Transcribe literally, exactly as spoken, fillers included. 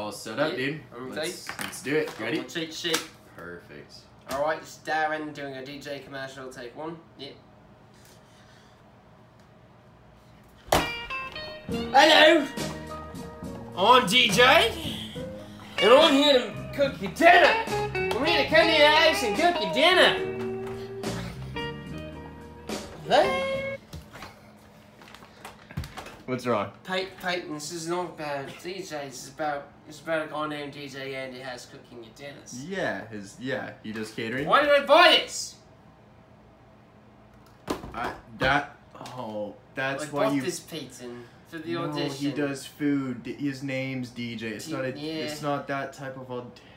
all set up, Yeah, dude. I'm Let's, let's do it. You ready? Cheat sheet. Perfect. Alright, it's Darren doing a D J commercial. Take one. Yeah. Hello! I'm D J, and I'm here to cook your dinner. I'm here to come to your house and cook your dinner. What? What's wrong? Peyton, Peyton, this is not about D Js. This is about it's about a guy named D J Andy has cooking your dinners. Yeah, his yeah, he does catering. Why did I buy this? I that oh that's I why bought you. this Peyton for the no, audition. he does food. His name's D J. It's D not a. yeah. It's not that type of audition.